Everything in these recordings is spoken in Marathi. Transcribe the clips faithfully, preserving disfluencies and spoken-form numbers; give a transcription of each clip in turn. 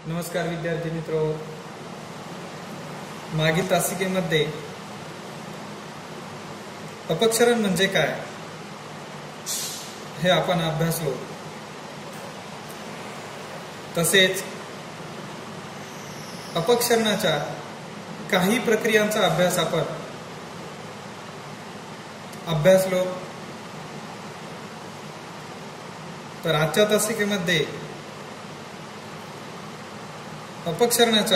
नमस्कार विद्यार्थी मित्रो, मागील तासिकेमध्ये अपक्षरण म्हणजे काय हे आपण अभ्यासलो। तसेच अपक्षरणाच्या काही प्रक्रियांचा अभ्यास आपण अभ्यासलो। तर आजच्या तासिकेमध्ये अपक्षरणाच्या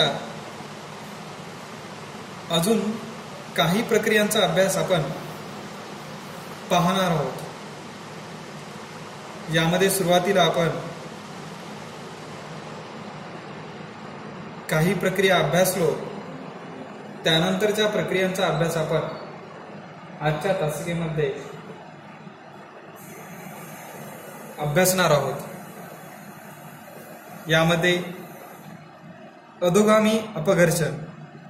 अजून काही प्रक्रियांचा अभ्यास आपण पाहणार आहोत। यामध्ये सुरुवातीला आपण काही प्रक्रिया अभ्यासलो, त्यानंतरच्या प्रक्रियांचा अभ्यास आपण आजच्या तासिकेमध्ये अभ्यासणार आहोत। यामध्ये अधोगामी अपघर्षण,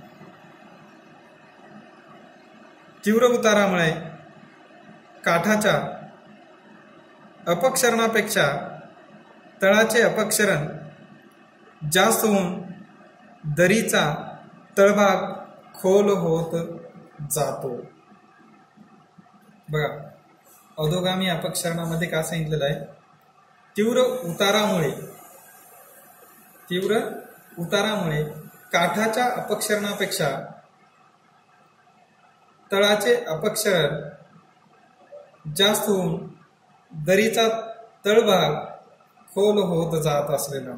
तीव्र उतारामुळे काठाच्या अपक्षरणापेक्षा तळाचे अपक्षरण जास्त होऊन दरीचा तळभाग खोल होत जातो। बघा, अधोगामी अपक्षरणामध्ये काय सांगितलेलं आहे? तीव्र उतारामुळे तीव्र उतारामुळे काठाच्या अपक्षरणापेक्षा तळाचे अपक्षरण जास्त होऊन दरीचा तळभाग खोल होत जात असलेला,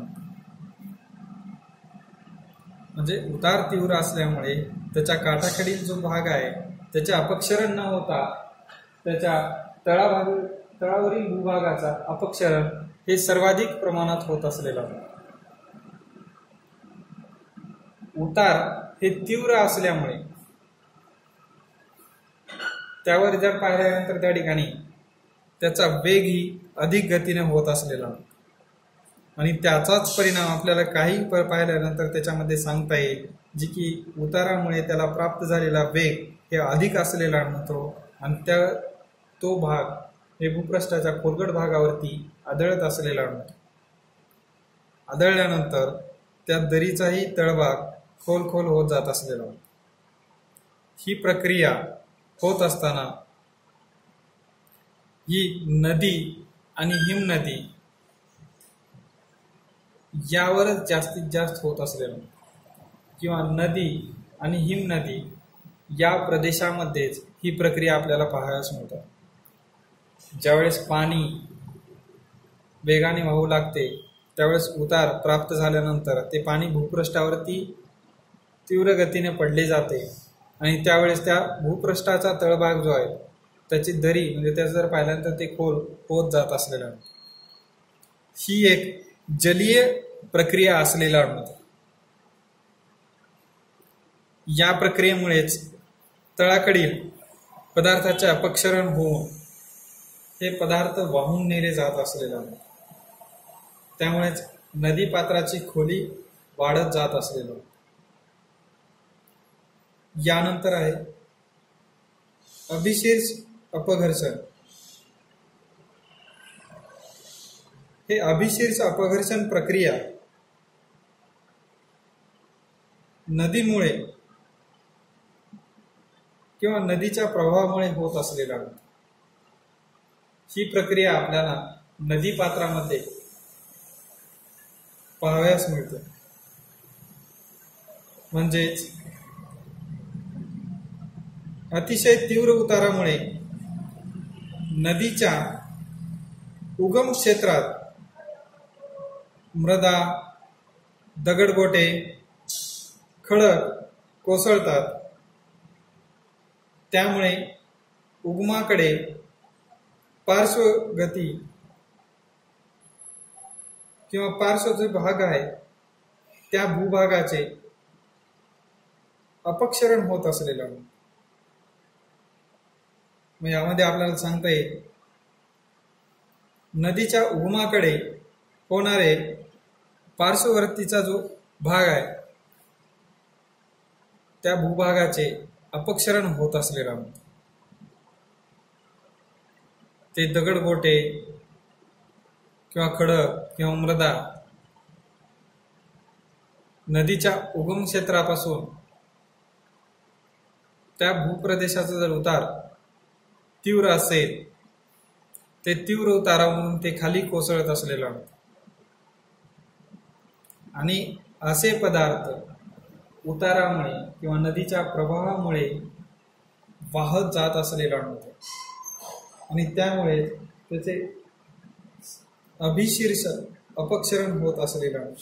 म्हणजे उतार तीव्र असल्यामुळे त्याच्या काठाकडील जो भाग आहे त्याचे अपक्षरण न होता त्याच्या तळाभाग तळावरील भूभागाचा अपक्षरण हे सर्वाधिक प्रमाणात होत असलेला। उतार हे तीव्र असल्यामुळे त्यावर जर पाहिल्यानंतर त्या ठिकाणी त्याचा वेग ही अधिक गतीने होत असलेला आणि त्याचाच परिणाम आपल्याला काही पाहिल्यानंतर त्याच्यामध्ये सांगता येईल, जी की उतारामुळे त्याला प्राप्त झालेला वेग हे अधिक असलेला म्हणतो आणि त्या तो भाग हे भूपृष्ठाच्या खोलगट भागावरती आदळत असलेला म्हणतो। आदळल्यानंतर त्या दरीचाही तळभाग खोल खोल होत जात असलेला। ही प्रक्रिया होत असताना ही नदी आणि हिमनदी यावरच जास्तीत जास्त होत असलेला, किंवा नदी आणि हिमनदी या प्रदेशामध्येच ही प्रक्रिया आपल्याला पाहायला मिळते। ज्यावेळेस पाणी वेगाने वाहू लागते त्यावेळेस उतार प्राप्त झाल्यानंतर ते पाणी भूपृष्ठावरती तीव्र गतीने पडले जाते आणि त्यावेळेस त्या भूपृष्ठाचा तळभाग जो आहे त्याची दरी म्हणजे त्याचं जर पाहिल्यानंतर ते खोल होत जात असलेला, ही एक जलीय प्रक्रिया असलेला म्हणतो। या प्रक्रियेमुळेच तळाकडील पदार्थाचे अपक्षरण होऊन हे पदार्थ वाहून नेले जात असलेला, त्यामुळेच नदी पात्राची खोली वाढत जात असलेला। यानंतर आहे अभिशीर्ष अपघर्षण। हे अभिशीर्ष अपघर्षण प्रक्रिया नदीमुळे किंवा नदीच्या प्रवाहामुळे होत असलेला। ही प्रक्रिया आपल्याला नदी पात्रामध्ये पाहावयास मिळते। म्हणजेच अतिशय तीव्र उतारामुळे नदीच्या उगम क्षेत्रात मृदा, दगडगोटे, खडक कोसळतात। त्यामुळे उगमाकडे पार्श्वगती किंवा पार्श्व जो भाग आहे त्या भूभागाचे अपक्षरण होत असलेला। मग यामध्ये आपल्याला सांगता येईल, नदीच्या उगमाकडे होणारे पार्श्ववर्तीचा जो भाग आहे त्या भूभागाचे अपक्षरण होत असलेला, ते दगडगोटे किंवा खडक किंवा मृदा नदीच्या उगम क्षेत्रापासून त्या भूप्रदेशाचा जर उतार तीव्र असेल, ते तीव्र उतारावरून ते खाली कोसळत असलेलं होतं आणि असे पदार्थ उतारामुळे किंवा नदीच्या प्रवाहामुळे वाहत जात असलेलं होतं आणि त्यामुळे त्याचे अभिशीर्ष अपक्षरण होत असलेलं होतं.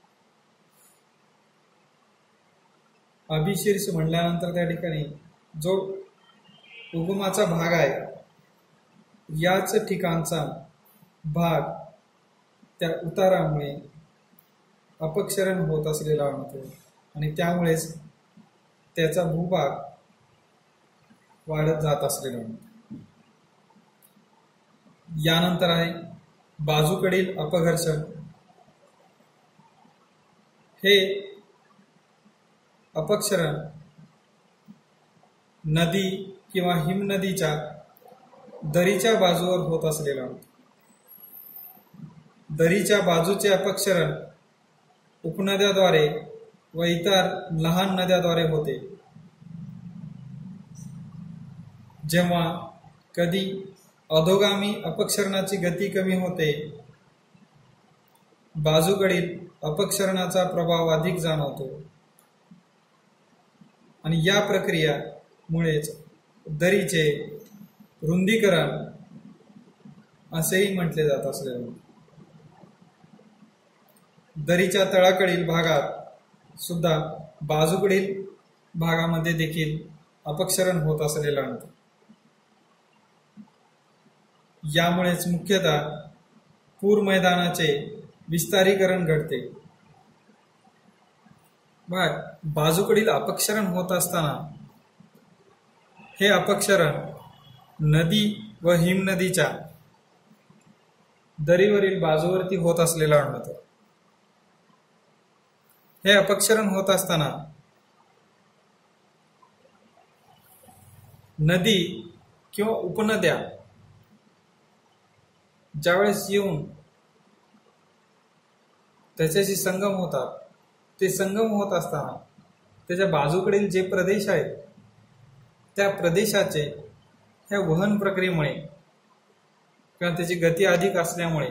अभिशीर्ष म्हणल्यानंतर त्या ठिकाणी जो उगमाचा भाग आहे याच ठिकाणचा भाग त्या उतारामुळे अपक्षरण होत असलेला होतो आणि त्यामुळेच त्याचा भूभाग वाढत जात असलेला होतो. यानंतर आहे बाजूकडील अपघर्षण. हे अपक्षरण नदी किंवा हिमनदीच्या दरीच्या बाजूवर होत असलेला होता. दरीच्या बाजूचे अपक्षरण उपनद्याद्वारे व इतर लहान नद्याद्वारे होते. जेव्हा कधी अधोगामी अपक्षरणाची गती कमी होते, बाजूकडील अपक्षरणाचा प्रभाव अधिक जाणवतो आणि या प्रक्रियामुळेच दरीचे रुंदीकरण असेही म्हटले जात असलेले. दरीच्या तळाकडील भागात सुद्धा बाजूकडील भागामध्ये देखील अपक्षरण होत असलेलं आहे. यामुळेच मुख्यतः पूर मैदानाचे विस्तारीकरण घडते. बाजूकडील अपक्षरण होत असताना हे अपक्षरण नदी व हिमनदीच्या दरीवरील बाजूवरती होत असलेलं आढळतं. हे अपक्षरण होत असताना नदी किंवा उपनद्या ज्यावेळेस येऊन त्याच्याशी संगम होतात, ते संगम होत असताना त्याच्या बाजूकडील जे प्रदेश आहेत त्या प्रदेशाचे ह्या वहन प्रक्रियेमुळे किंवा त्याची गती अधिक असल्यामुळे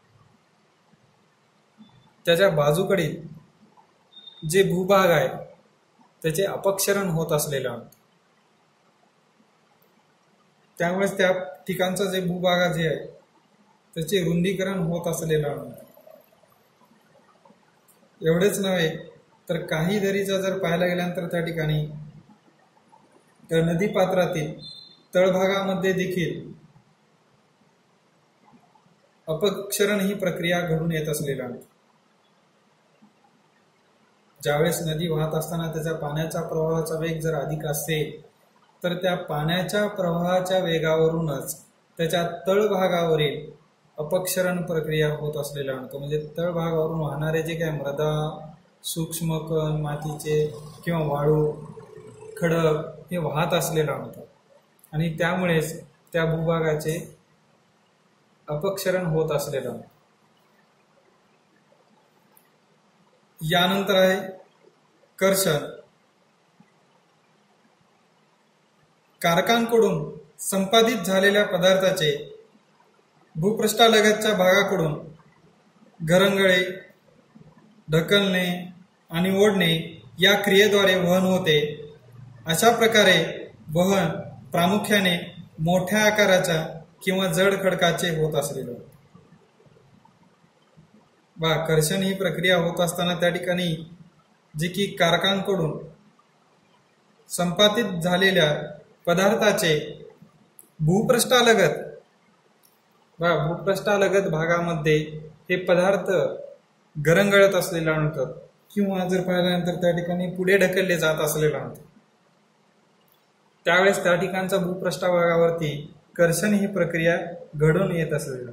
त्याच्या बाजूकडील जे भूभाग आहे त्याचे अपक्षरण होत असलेलं आहे. त्यामुळेच त्या ठिकाणचा जे भूभाग जे आहे त्याचे रुंदीकरण होत असलेलं आहे. एवढेच नव्हे तर काही दरीचा जर पाहायला गेल्यानंतर त्या ठिकाणी त्या नदी पात्रातील तळभागामध्ये देखील अपक्षरण ही प्रक्रिया घडून येत असलेली आहे. ज्यावेळेस नदी वाहत असताना त्याच्या पाण्याच्या प्रवाहाचा वेग जर अधिक असेल तर त्या पाण्याच्या प्रवाहाच्या वेगावरूनच त्याच्या तळभागावरील अपक्षरण प्रक्रिया होत असलेला आणतो. म्हणजे तळभागावरून वाहणारे जे काय मृदा, सूक्ष्म कण, मातीचे किंवा वाळू, खडक हे वाहत असलेलं आणतं आणि त्यामुळेच त्या भूभागाचे अपक्षरण होत असलेलं. यानंतर आहे कर्षण. कारकांकडून संपादित झालेल्या पदार्थाचे भूपृष्ठालगतच्या भागाकडून घरंगळे, ढकलणे आणि ओढणे या क्रियेद्वारे वहन होते. अशा प्रकारे वहन प्रामुख्याने मोठ्या आकाराच्या किंवा जड खडकाचे होत असलेले. बा कर्षण ही प्रक्रिया होत असताना त्या ठिकाणी जे की कारकांकडून संपादित झालेल्या पदार्थाचे भूपृष्ठालगत वा भूपृष्ठालगत भागामध्ये हे पदार्थ गरंगळत असलेला नंतर किंवा जर पाहिल्यानंतर त्या ठिकाणी पुढे ढकलले जात असलेला नंतर त्यावेळेस त्या ठिकाणच्या भूपृष्ठभागावरती कर्षण ही प्रक्रिया घडून येत असलेला.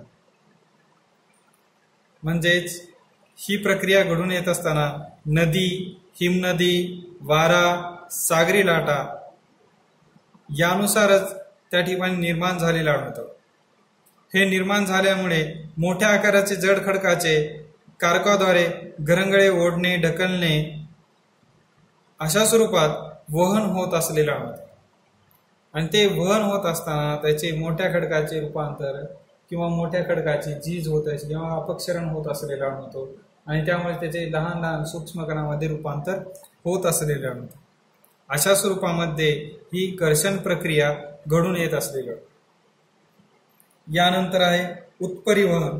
म्हणजेच ही प्रक्रिया घडून येत असताना नदी, हिमनदी, वारा, सागरी लाटा यानुसारच त्या ठिकाणी निर्माण झालेलं आढळतं. हे निर्माण झाल्यामुळे मोठ्या आकाराचे जड खडकाचे कारकाद्वारे घरंगळे ओढणे ढकलणे अशा स्वरूपात वहन होत असलेलं अणुतं. आणि ते वहन होत असताना त्याचे मोठ्या खडकाचे रूपांतर किंवा मोठ्या खडकाची झीज होत असते किंवा अपक्षरण होत असलेला अणुतो आणि त्यामुळे त्याचे लहान लहान सूक्ष्म कणामध्ये रूपांतर होत असलेलं अणुतं. अशा स्वरूपामध्ये ही कर्षण प्रक्रिया घडून येत असलेलं. यानंतर आहे उत्परिवहन.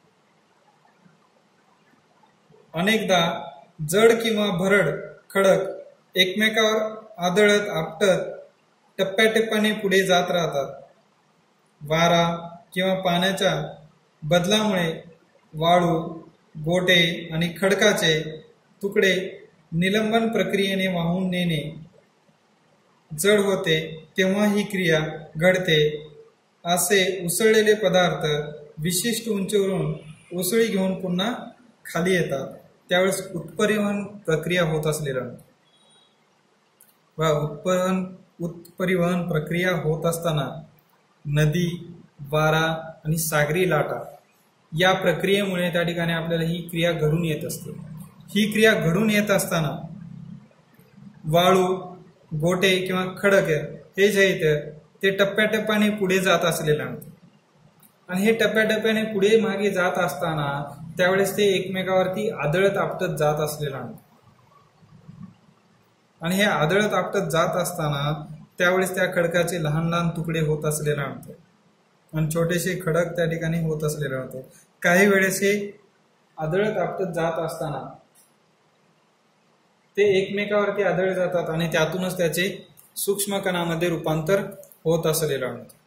अनेकदा जड किंवा भरड खडक एकमेकावर आदळत आपटत टप्प्याटप्प्याने पुढे जात राहतात. वारा किंवा पाण्याच्या बदलामुळे वाळू, गोटे आणि खडकाचे तुकडे निलंबन प्रक्रियेने वाहून नेणे जड होते तेव्हा ही क्रिया घडते. असे उसळलेले पदार्थ विशिष्ट उंचीवरून उसळी घेऊन पुन्हा खाली येतात. त्यावेळेस उत्परिवहन प्रक्रिया होत असलेलं वा उत्परिवहन उत्परिवहन प्रक्रिया होत असताना नदी, वारा आणि सागरी लाटा या प्रक्रियेमुळे त्या ठिकाणी आपल्याला ही क्रिया घडून येत असते. ही क्रिया घडून येत असताना वाळू, गोटे किंवा खडक हे जे आहेत ते टप्प्याटप्प्याने पुढे जात असलेलं अणुतं. आणि हे टप्प्याटप्प्याने पुढे मागे जात असताना त्यावेळेस ते एकमेकावरती आदळत आपटत जात असलेलं अणुतं. आणि हे आदळत आपटत जात असताना त्यावेळेस त्या खडकाचे लहान लहान तुकडे होत असलेलं अणुतं आणि छोटेसे खडक त्या ठिकाणी होत असलेलं अणुतं. काही वेळेस हे आदळत आपटत जात असताना ते एकमेकावरती आदळ जातात आणि त्यातूनच त्याचे सूक्ष्म कणामध्ये रूपांतर होत असलेलं अणुतं.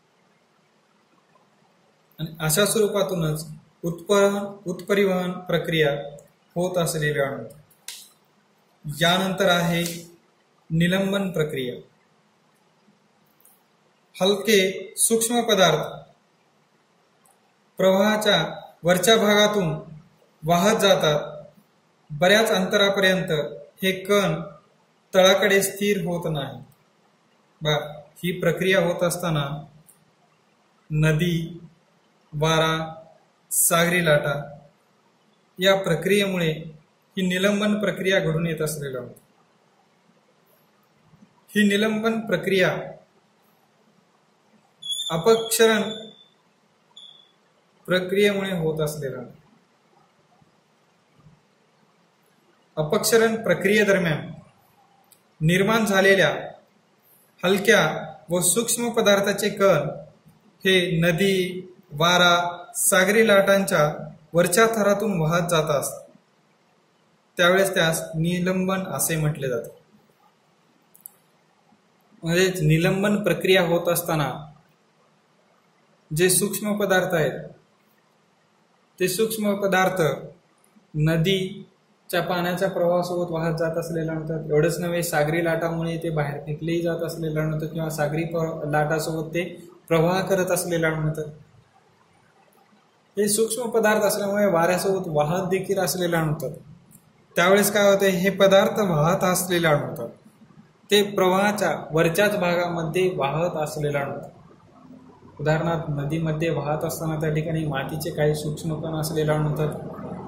आणि अशा स्वरूपातूनच उत्परिवहन उत्परिवहन प्रक्रिया होत असलेलं अणुतं. यानंतर आहे निलंबन प्रक्रिया. हलके सूक्ष्म पदार्थ प्रवाहाच्या वरच्या भागातून वाहत जातात. बऱ्याच अंतरापर्यंत हे कण तळाकडे स्थिर होत नाही. बा ही प्रक्रिया होत असताना नदी, वारा, सागरी लाटा या प्रक्रियेमुळे ही निलंबन प्रक्रिया घडून येत असलेलं होतं. ही निलंबन प्रक्रिया अपक्षरण प्रक्रियेमुळे होत असलेलं. अपक्षरण प्रक्रियेदरम्यान निर्माण झालेल्या हलक्या व सूक्ष्म पदार्थाचे कण हे नदी, वारा, सागरी लाटांच्या वरच्या थरातून वाहत जात असतात. त्यावेळेस त्यास निलंबन असे म्हटले जाते. म्हणजे निलंबन प्रक्रिया होत असताना जे सूक्ष्म पदार्थ आहेत ते सूक्ष्म पदार्थ नदीच्या पाण्याच्या प्रवाहासोबत वाहत जात असलेलं नव्हतं. एवढंच नव्हे, सागरी लाटामुळे ते बाहेर फेकलेही जात असलेलं नव्हतं किंवा सागरी लाटासोबत ते प्रवाह करत असलेलं नव्हतं. हे सूक्ष्म पदार्थ असल्यामुळे वाऱ्यासोबत वाहत देखील असलेलं नव्हतं. त्यावेळेस काय होतं, हे पदार्थ वाहत असलेला नव्हतं, ते प्रवाहाच्या वरच्याच भागामध्ये वाहत असलेला नव्हतं. उदाहरणार्थ नदीमध्ये वाहत असताना त्या ठिकाणी मातीचे काही सूक्ष्म कण असलेला नव्हतं.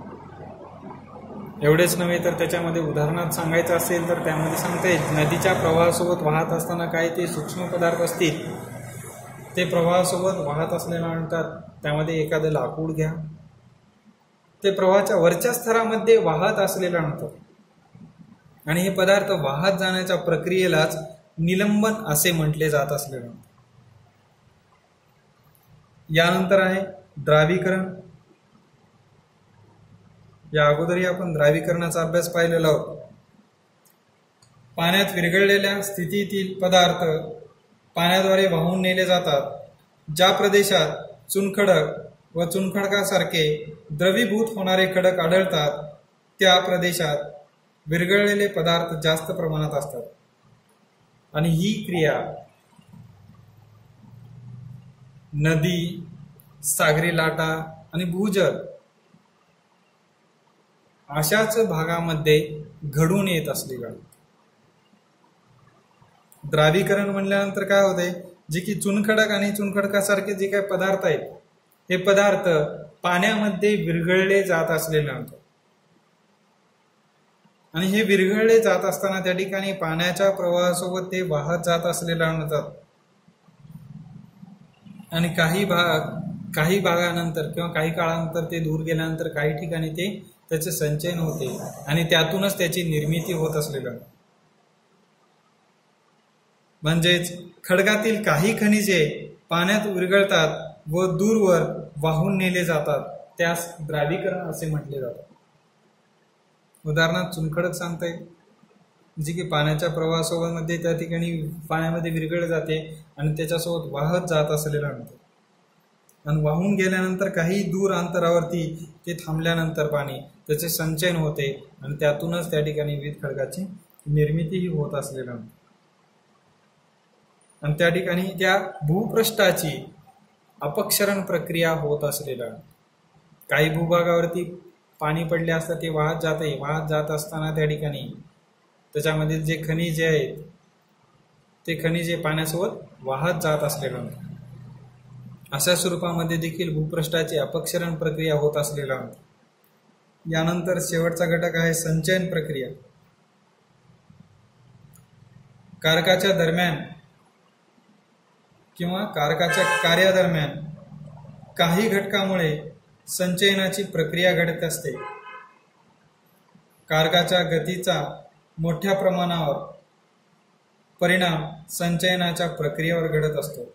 एवढेच नव्हे तर त्याच्यामध्ये उदाहरणार्थ सांगायचं असेल तर त्यामध्ये सांगता येईल, नदीच्या प्रवाहासोबत वाहत असताना काही ते सूक्ष्म पदार्थ असतील ते प्रवाहासोबत वाहत असलेला म्हणतात. त्यामध्ये एखादं लाकूड घ्या, ते प्रवाहाच्या वरच्या स्तरामध्ये वाहत असलेला नव्हतं आणि हे पदार्थ वाहत जाण्याच्या प्रक्रियेलाच निलंबन असे म्हटले जात असलेलं. यानंतर आहे द्रावीकरण. या अगोदरही आपण द्रावीकरणाचा अभ्यास पाहिलेला आहोत. पाण्यात विरघळलेल्या स्थितीतील पदार्थ पाण्याद्वारे वाहून नेले जातात. ज्या प्रदेशात चुनखडक व चुनखडकासारखे द्रवीभूत होणारे खडक आढळतात त्या प्रदेशात विरघळलेले पदार्थ जास्त प्रमाणात असतात आणि ही क्रिया नदी, सागरी लाटा आणि भूजल अशाच भागामध्ये घडून येत असलेलं. द्रावीकरण म्हणल्यानंतर काय होते, जे की चुनखडक आणि चुनखडकासारखे जे काही पदार्थ आहेत हे पदार्थ पाण्यामध्ये विरघळले जात असलेले आणतात. आणि हे विरघळले जात असताना त्या ठिकाणी पाण्याच्या प्रवाहासोबत ते वाहत जात असलेले आणतात. आणि काही भाग काही भागानंतर किंवा काही काळानंतर ते दूर गेल्यानंतर काही ठिकाणी ते त्याचे संचयन होते आणि त्यातूनच त्याची निर्मिती होत असलेलं. म्हणजेच खडकातील काही खनिजे पाण्यात विरघळतात व दूरवर वाहून नेले जातात, त्यास द्रावीकरण असे म्हटले जातात. उदाहरणार्थ चुनखडक सांगता येईल, जे की पाण्याच्या प्रवाहासोबत मध्ये त्या ठिकाणी पाण्यामध्ये विरघळले जाते आणि त्याच्यासोबत वाहत जात असलेलं आणते. आणि वाहून गेल्यानंतर काही दूर अंतरावरती ते थांबल्यानंतर पाणी त्याचे संचयन होते आणि त्यातूनच त्या ठिकाणी विविध खडकाची निर्मितीही होत असलेलं आणते. आणि त्या ठिकाणी त्या भूपृष्ठाची अपक्षरण प्रक्रिया होत असलेलं. काही भूभागावरती पाणी पडले असता ते वाहत जाते. वाहत जात असताना त्या ठिकाणी त्याच्यामधील जे खनिजे आहेत ते खनिजे पाण्यासोबत वाहत जात असलेलं. अशा स्वरूपामध्ये देखील भूपृष्ठाची अपक्षरण प्रक्रिया होत असलेला. यानंतर शेवटचा घटक आहे संचयन प्रक्रिया. कारकाच्या दरम्यान किंवा कारकाच्या कार्यादरम्यान काही घटकामुळे संचयनाची प्रक्रिया घडत असते. कारकाच्या गतीचा मोठ्या प्रमाणावर परिणाम संचयनाच्या प्रक्रियेवर घडत असतो.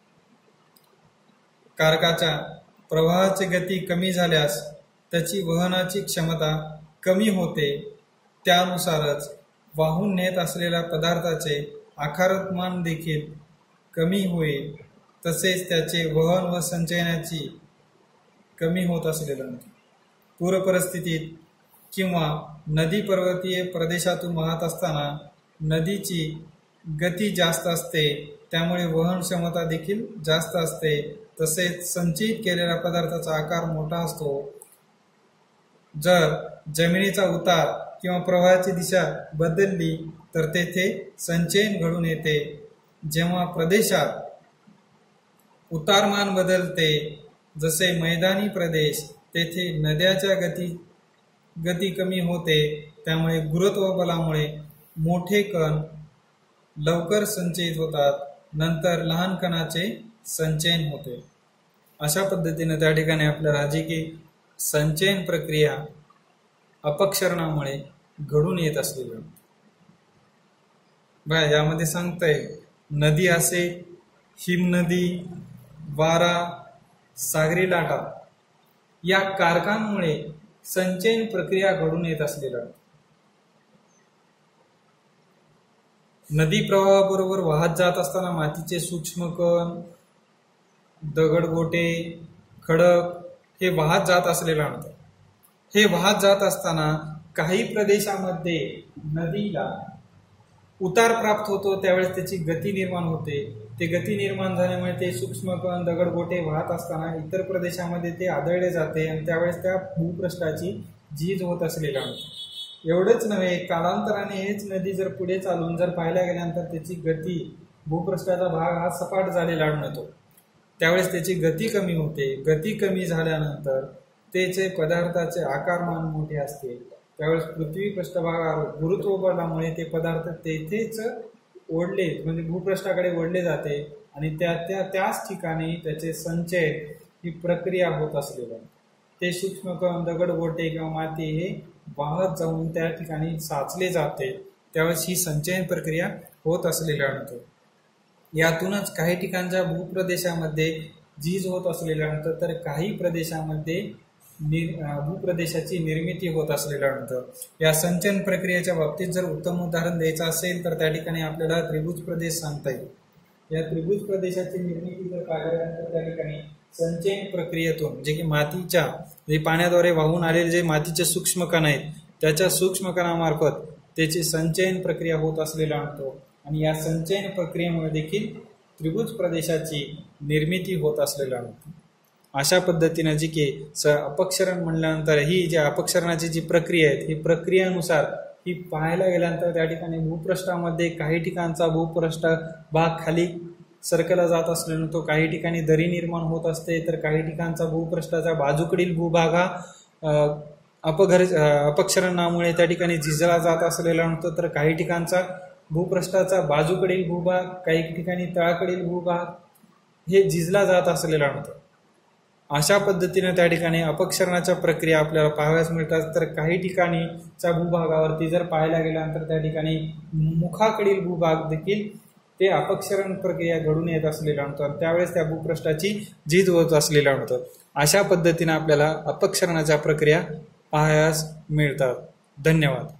कारकाच्या प्रवाहाची गती कमी झाल्यास त्याची वहनाची क्षमता कमी होते. त्यानुसारच वाहून नेत असलेल्या पदार्थाचे आकारमान देखील कमी होईल. तसेच त्याचे वहन व संचयनाची कमी होत असलेलं. पूर परिस्थितीत किंवा नदी पर्वतीय प्रदेशातून वाहत असताना नदीची गती जास्त असते, त्यामुळे वहन क्षमता देखील जास्त असते. तसेच संचित केलेल्या पदार्थाचा आकार मोठा असतो. जर जमिनीचा उतार किंवा प्रवाहाची दिशा बदलली तर तेथे संचयन घडून येते. जेव्हा प्रदेशात उतारमान बदलते, जसे मैदानी प्रदेश, तेथे नद्याच्या गती गती कमी होते. त्यामुळे गुरुत्व बलामुळे मोठे कण लवकर संचयित होतात. नंतर लहान कणाचे संचयन होते. अशा पद्धतीने त्या ठिकाणी आपल्याला जी की संचयन प्रक्रिया अपक्षरणामुळे घडून येत असलेली. बघा यामध्ये सांगताय नदी असे, हिमनदी, वारा, सागरी लाटा या कारकांमुळे संचयन प्रक्रिया घडून येत असलेल्या. नदी प्रवाहाबरोबर वाहत जात असताना मातीचे सूक्ष्म कण, दगडगोटे, खडक हे वाहत जात असलेले आणतात. हे वाहत जात असताना काही प्रदेशामध्ये नदीला उतार प्राप्त होतो, त्यावेळेस त्याची गती निर्माण होते. ते गती निर्माण झाल्यामुळे ते सूक्ष्म कण, दगडगोटे वाहत असताना इतर प्रदेशामध्ये ते आदळले जाते आणि त्यावेळेस त्या भूपृष्ठाची झीज होत असलेली आणते. एवढंच नव्हे, कालांतराने हेच नदी जर पुढे चालून जर पाहायला गेल्यानंतर त्याची गती, भूपृष्ठाचा भाग हा सपाट झालेला आढळतो. त्यावेळेस त्याची गती कमी होते. गती कमी झाल्यानंतर त्याचे पदार्थाचे आकारमान मोठे असते. त्यावेळेस पृथ्वी पृष्ठभागावर गुरुत्व बलामुळे ते पदार्थ तेथेच ओढले म्हणजे भूपृष्ठाकडे ओढले जाते आणि त्या त्या त्याच ठिकाणी त्याचे संचय ही प्रक्रिया होत असलेली. ते सूक्ष्म कण, दगडगोटे किंवा माती हे वाहत जाऊन त्या ठिकाणी साचले जाते. त्यावेळेस ही संचयन प्रक्रिया होत असलेली आढळते. यातूनच काही ठिकाणच्या भूप्रदेशामध्ये झीज होत असलेल्यानंतर तर काही प्रदेशामध्ये भूप्रदेशाची निर्मिती होत असलेल्यानंतर या संचयन प्रक्रियेच्या बाबतीत जर उत्तम उदाहरण द्यायचं असेल तर त्या ठिकाणी आपल्याला त्रिभुज प्रदेश सांगता येईल. या त्रिभुज प्रदेशाची निर्मिती जर पाहिल्यानंतर त्या ठिकाणी संचयन प्रक्रियेतून जे की मातीच्या जे पाण्याद्वारे वाहून आलेले जे मातीचे सूक्ष्म कण आहेत त्याच्या सूक्ष्म कणामार्फत त्याची संचयन प्रक्रिया होत असलेला आणतो आणि या संचयन प्रक्रियेमुळे देखील त्रिभुज प्रदेशाची निर्मिती होत असलेला आणतो. अशा पद्धतीने जी की स अपक्षरण म्हणल्यानंतर ही जी अपक्षरणाची जी प्रक्रिया आहे ही प्रक्रियेनुसार ही पाहायला गेल्यानंतर त्या ठिकाणी भूपृष्ठामध्ये काही ठिकाणचा भूपृष्ठ भाग खाली सरकला जात असल्यानं तो काही ठिकाणी दरी निर्माण होत असते, तर काही ठिकाणचा भूपृष्ठाचा बाजूकडील भूभाग हा अपघर अपक्षरणामुळे त्या ठिकाणी झिजला जात असलेला नव्हतं, तर काही ठिकाणचा भूपृष्ठाचा बाजूकडील भूभाग, काही ठिकाणी तळाकडील भूभाग हे झिजला जात असलेला नव्हतं. अशा पद्धतीने त्या ठिकाणी अपक्षरणाच्या प्रक्रिया आपल्याला पाहाव्यास मिळतात. तर काही ठिकाणीच्या भूभागावरती जर पाहायला गेल्यानंतर त्या ठिकाणी मुखाकडील भूभाग देखील ते अपक्षरण प्रक्रिया घडून येत असलेला नव्हतं, त्यावेळेस त्या भूपृष्ठाची झीज होत असलेला नव्हतं. अशा पद्धतीने आपल्याला अपक्षरणाच्या प्रक्रिया पाहाव्यास मिळतात. धन्यवाद.